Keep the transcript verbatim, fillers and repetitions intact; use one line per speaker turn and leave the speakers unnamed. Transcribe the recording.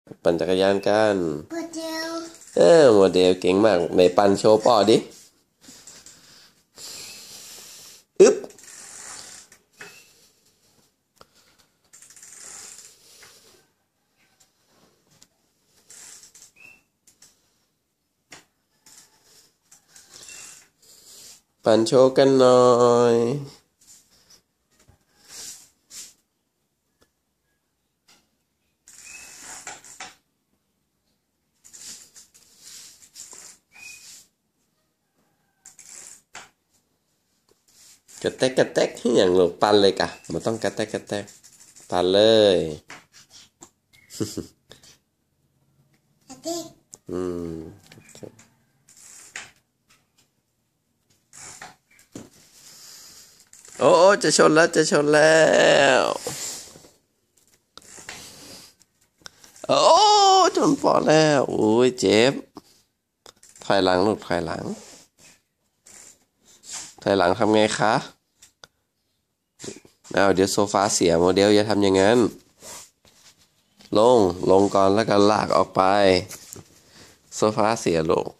ปั่นจักรยานกัน
โมเดล
เออโมเดลเก่งมากในปั่นโชว์ป่อดิอึ๊บปั่นโชว์กันหน่อยกระแตกกระแตกที่อย่างหลบปั่นเลยกะมันต้องกระแตกกระแตกปั่นเลย
เด็ก
อืมโอ้จะชนแล้วจะชนแล้วโอ้ชนปอแล้วโอ้ยเจ็บถอยหลังลูกถอยหลังถอยหลังทำไงคะอ้าวเดี๋ยวโซฟาเสียโมเดลอย่าทำอย่างนั้นลงลงก่อนแล้วก็ลากออกไปโซฟาเสียลง